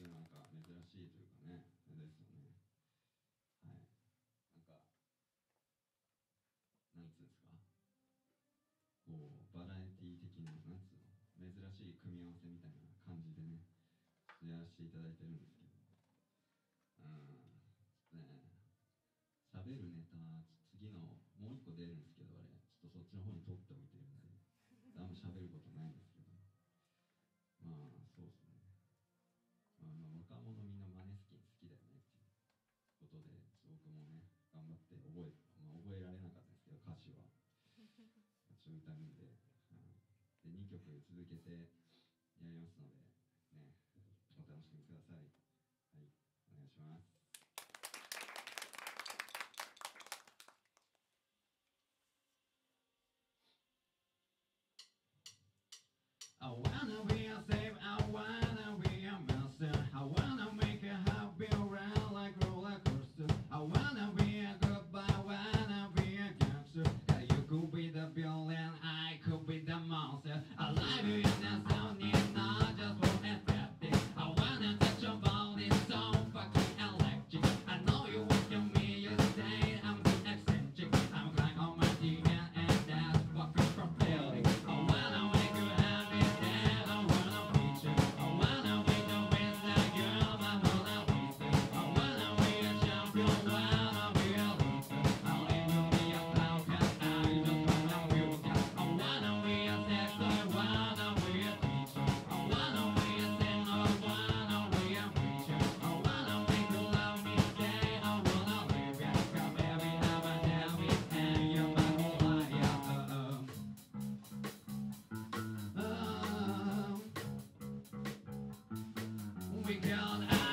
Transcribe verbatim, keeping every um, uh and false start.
いうのはなんか珍しいというかね、ですよね。はい。なんか、なんつうんですか、こう、バラエティー的な、なんつうの、珍しい組み合わせみたいな感じでね、やらせていただいてるんですけど、うん、ちょっとね、喋るネタ、次の、もう一個出るんですけど、あれ、ちょっとそっちの方に取っておいてるんで、あんま喋ることないんですけど、まあ、そうですね。まあ、まあ若者みんなマネスキン好きだよねっていうことで、僕もね、頑張って覚え、まあ、覚えられなかったんですけど、歌詞は。ちょっと歌うんで、うん、で、にきょく続けてやりますので、ね、お楽しみください。はい、お願いします。I wanna be a slave, I wanna be a master, I wanna make a happy around like roller coaster. I wanna be a good boy, I wanna be a gangster. Yeah, you could be the villain, I could be the monster. I love you in the sound, it's not just for aesthetic. I wanna touch your body, so fucking electric. I know you want to me, you say I'm too eccentric. I'm crying on my D N and that's fucking propelling. I wanna make you happy. We got